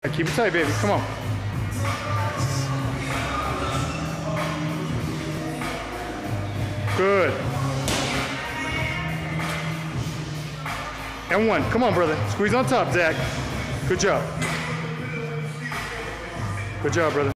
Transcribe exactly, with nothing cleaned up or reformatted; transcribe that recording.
Keep it tight, baby. Come on. Good. And one. Come on, brother. Squeeze on top, Zach. Good job. Good job, brother.